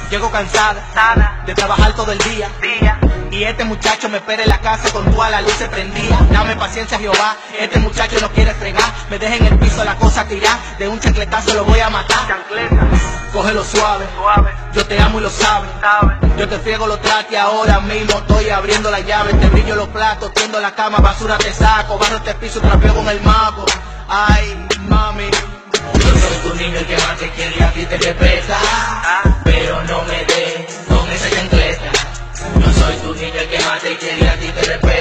Llego cansada de trabajar todo el día. Y este muchacho me espera en la casa con toda la luz se prendía. Dame paciencia, Jehová, este muchacho no quiere fregar. Me deja en el piso la cosa tirar, de un chancletazo lo voy a matar. Cógelo suave, yo te amo y lo sabes. Yo te friego los trastes ahora mismo, estoy abriendo la llave. Te brillo los platos, tiendo la cama, basura te saco. Barro este piso, trapeo con el mago. Ay, mami, yo soy tu niño el que más te quiere y a ti te respeta. Pero no me des con esa chancleta. Yo soy tu niño el que más te quiere y a ti te respeta.